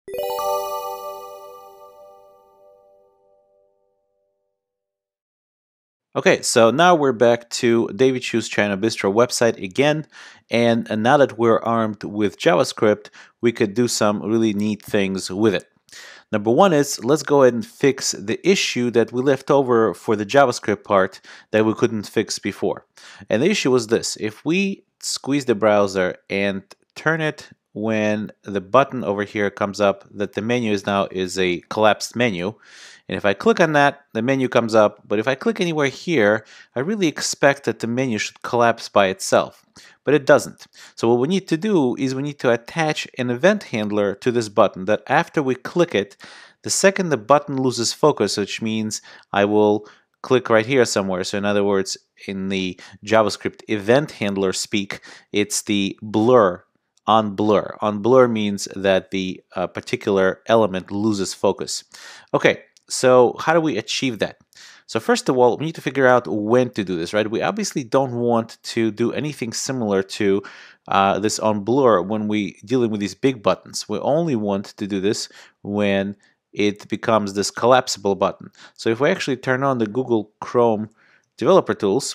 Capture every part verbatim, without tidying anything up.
Okay, so now we're back to David Chu's China Bistro website again, and now that we're armed with JavaScript, we could do some really neat things with it. Number one is, let's go ahead and fix the issue that we left over for the JavaScript part that we couldn't fix before. And the issue was this: if we squeeze the browser and turn it when the button over here comes up, that the menu is now is a collapsed menu. And if I click on that, the menu comes up. But if I click anywhere here, I really expect that the menu should collapse by itself. But it doesn't. So what we need to do is we need to attach an event handler to this button that after we click it, the second the button loses focus, which means I will click right here somewhere. So in other words, in the JavaScript event handler speak, it's the blur on blur. On blur means that the uh, particular element loses focus. Okay. So how do we achieve that? So first of all, we need to figure out when to do this, right? We obviously don't want to do anything similar to uh, this on blur when we dealing with these big buttons. We only want to do this when it becomes this collapsible button. So if we actually turn on the Google Chrome developer tools,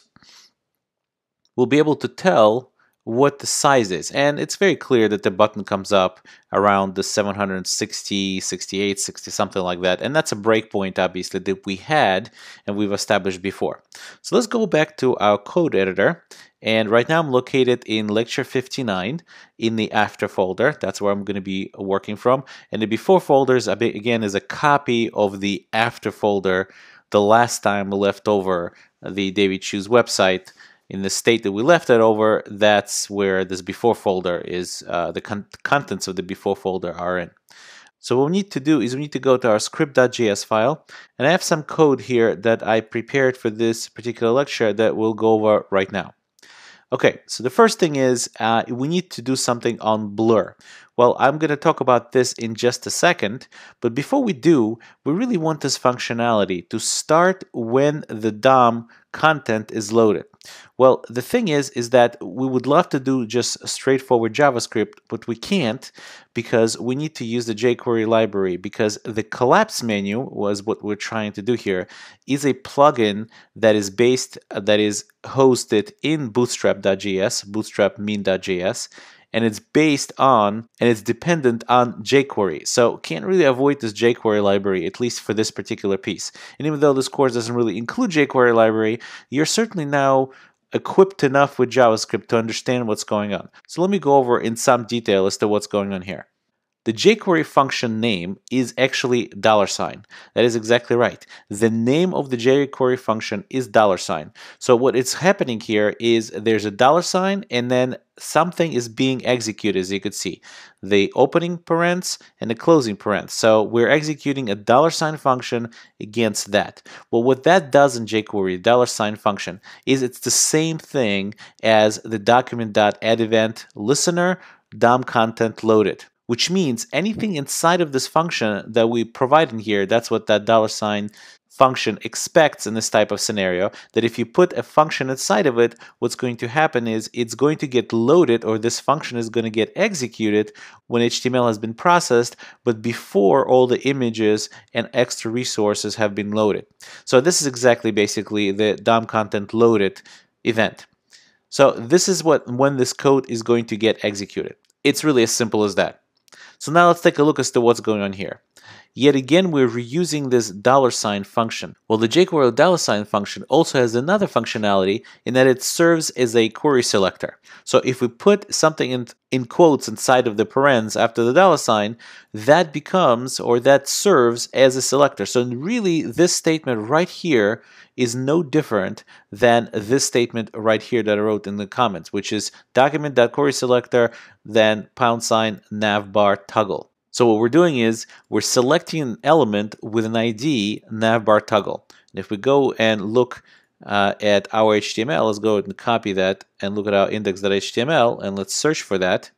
we'll be able to tell what the size is, and it's very clear that the button comes up around the seven hundred sixty, sixty-eight, sixty, something like that, and that's a breakpoint obviously that we had and we've established before. So let's go back to our code editor, and right now I'm located in lecture fifty-nine in the after folder. That's where I'm going to be working from, and the before folders again is a copy of the after folder the last time we left over the David Chu's website. In the state that we left it over, that's where this before folder is, uh, the con contents of the before folder are in. So what we need to do is we need to go to our script.js file, and I have some code here that I prepared for this particular lecture that we'll go over right now. Okay, so the first thing is uh, we need to do something on blur. Well, I'm going to talk about this in just a second, but before we do, we really want this functionality to start when the D O M content is loaded. Well, the thing is, is that we would love to do just straightforward JavaScript, but we can't because we need to use the jQuery library, because the collapse menu was what we're trying to do here, is a plugin that is based, that is hosted in bootstrap.js, bootstrap mean.js, and it's based on, and it's dependent on jQuery. So can't really avoid this jQuery library, at least for this particular piece. And even though this course doesn't really include jQuery library, you're certainly now equipped enough with JavaScript to understand what's going on. So let me go over in some detail as to what's going on here. The jQuery function name is actually dollar sign. That is exactly right. The name of the jQuery function is dollar sign. So what is happening here is there's a dollar sign and then something is being executed, as you could see. The opening parens and the closing parens. So we're executing a dollar sign function against that. Well, what that does in jQuery, dollar sign function, is it's the same thing as the document.addEvent listener D O M content loaded, which means anything inside of this function that we provide in here, that's what that dollar sign function expects in this type of scenario, that if you put a function inside of it, what's going to happen is it's going to get loaded, or this function is going to get executed when H T M L has been processed, but before all the images and extra resources have been loaded. So this is exactly basically the D O M content loaded event. So this is what when this code is going to get executed. It's really as simple as that. So now let's take a look as to what's going on here. Yet again, we're reusing this dollar sign function. Well, the jQuery dollar sign function also has another functionality in that it serves as a query selector. So if we put something in, in quotes inside of the parens after the dollar sign, that becomes, or that serves as a selector. So really, this statement right here is no different than this statement right here that I wrote in the comments, which is document.querySelector, then pound sign navbar toggle. So what we're doing is we're selecting an element with an I D navbar toggle. And if we go and look uh, at our H T M L, let's go and copy that and look at our index.html and let's search for that.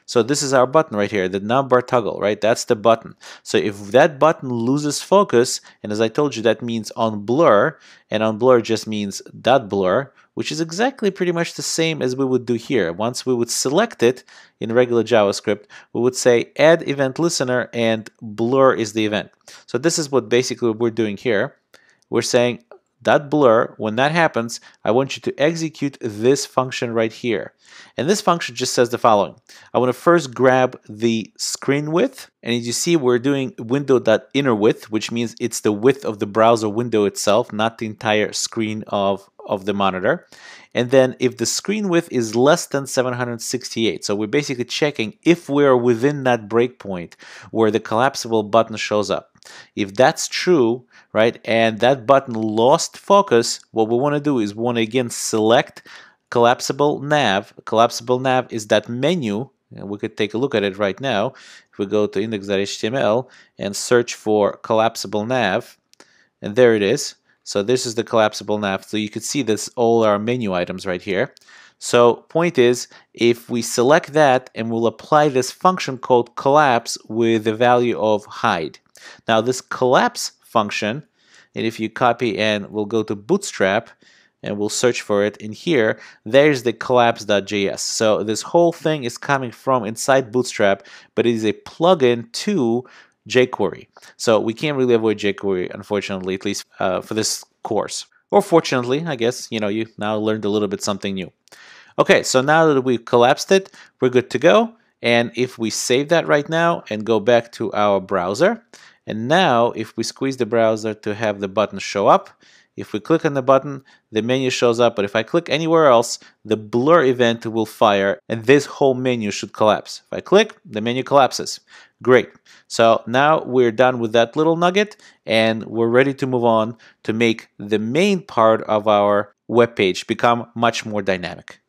So this is our button right here, the navbar toggle, right? That's the button. So if that button loses focus, and as I told you, that means on blur, and on blur just means dot blur, which is exactly pretty much the same as we would do here. Once we would select it in regular JavaScript, we would say add event listener and blur is the event. So this is what basically we're doing here. We're saying dot blur, when that happens, I want you to execute this function right here. And this function just says the following. I want to first grab the screen width, and as you see, we're doing window.innerWidth, which means it's the width of the browser window itself, not the entire screen of, of the monitor. And then if the screen width is less than seven hundred sixty-eight, so we're basically checking if we're within that breakpoint where the collapsible button shows up. If that's true, right, and that button lost focus, what we want to do is we want to again select collapsible nav. Collapsible nav is that menu, and we could take a look at it right now. If we go to index dot H T M L and search for collapsible nav, and there it is. So this is the collapsible nav. So you can see this all our menu items right here. So point is, if we select that and we'll apply this function called collapse with the value of hide. Now this collapse function, and if you copy and we'll go to Bootstrap and we'll search for it in here, there's the collapse.js. So this whole thing is coming from inside Bootstrap, but it is a plugin to jQuery. So we can't really avoid jQuery, unfortunately, at least uh, for this course. Or fortunately, I guess, you know, you now learned a little bit something new. Okay, so now that we've collapsed it, we're good to go. And if we save that right now and go back to our browser, and now if we squeeze the browser to have the button show up, if we click on the button, the menu shows up, but if I click anywhere else, the blur event will fire and this whole menu should collapse. If I click, the menu collapses. Great. So now we're done with that little nugget and we're ready to move on to make the main part of our web page become much more dynamic.